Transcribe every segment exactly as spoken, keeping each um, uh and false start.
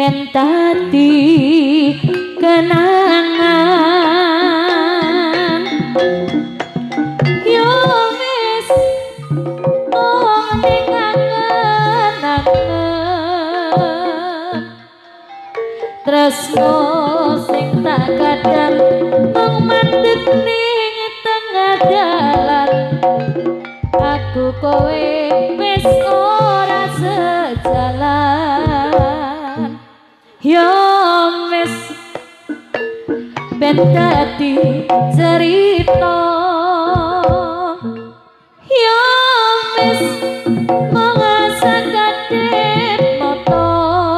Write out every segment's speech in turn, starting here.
ben dadi kenangan yo wis oh ning angen-angen tresno sing tak kadang mung mandeg ning tengah dalan aku kowe wis ora sejalan yo wis ben dadi cerita yo wis mengasakan moto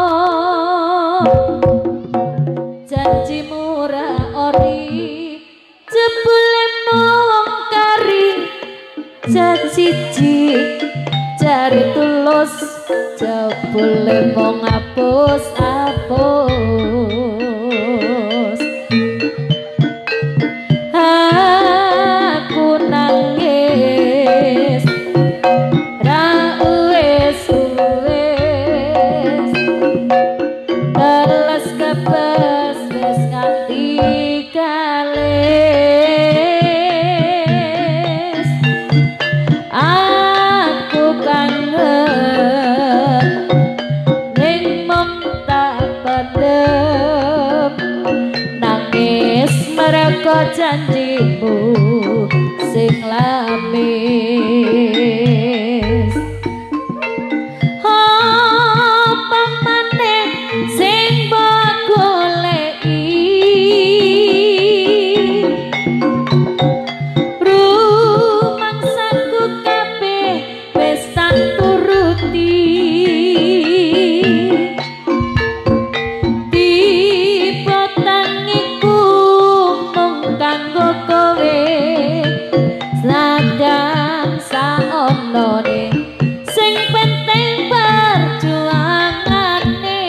janji murah ori jebule mung kari siji cari tulus jebule mung hapus hapus aku nangis ra wis wis teles kebes wis nganti kalis aku kangen ning mung tak pendem nangis mereka janjimu sing lamis apa maneh sing mbok goleki rumangsaku kabeh wis tak turuti tiba tangiku mung kanggo kowe sedang saonone sing penting perjuangane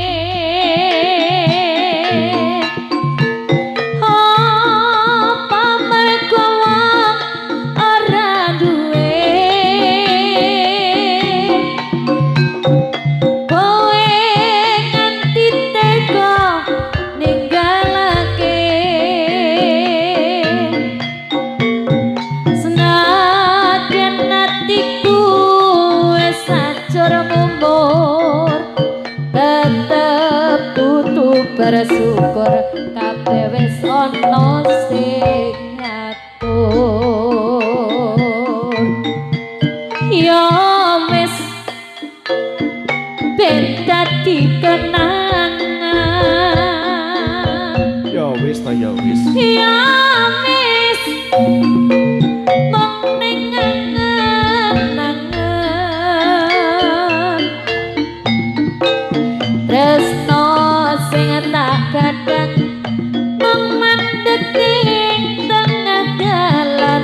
apa mergo wong ora duwe kowe nganti tega ninggalake senajan atiku wis hancur mumur tetep kudu bersyukur kabeh wis ana sing ngatur ya wis ben dadi kenangan Ya wis ta ya wis. ya wis mung ning angen-angen tresno sing tak kadang mung mandeg ning tengah dalan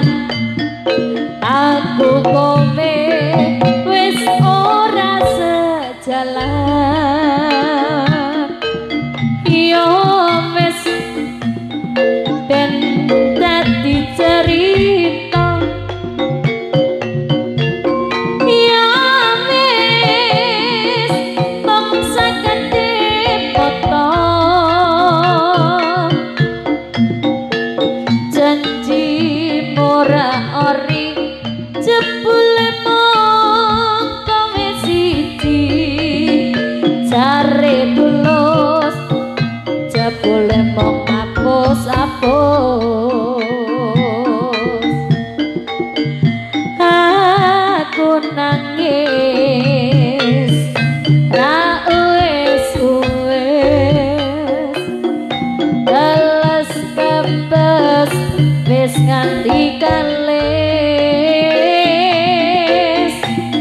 aku kowe wis ora sejalan yo wis ben dadi cerita ya wis bangsa gede foto janji murah ori jebule mung kowe siji cari tulus jebule mung hapus hapus aku nangis ra wis wis teles kebes wis nganti kalis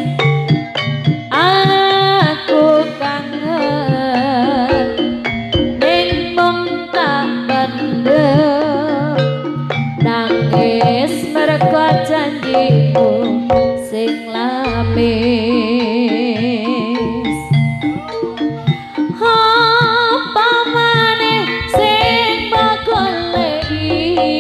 aku kangen ning mung tak pendem nangis mergo janjimu sing lamis apa maneh sing mbok goleki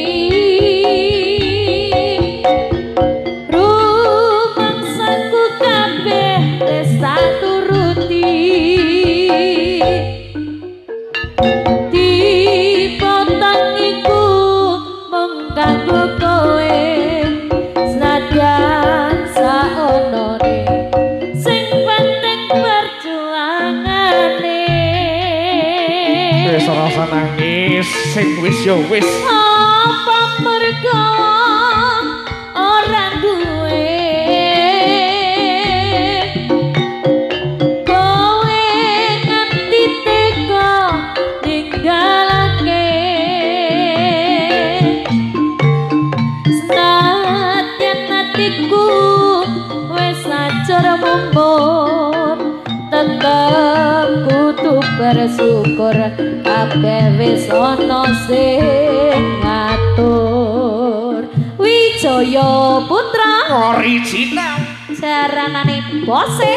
rumangsaku kabeh wis tak turuti kanggo kowe senajan saonone sing penting perjuangane wis ora usah nangis sing wis yo wis apa mergo ora duwe kowe nganti tega ninggalake senadyan atiku wis acur mumpun tetep kudu bersyukur kabeh wis ana sing ngatur Wijaya Putra original jaranane bose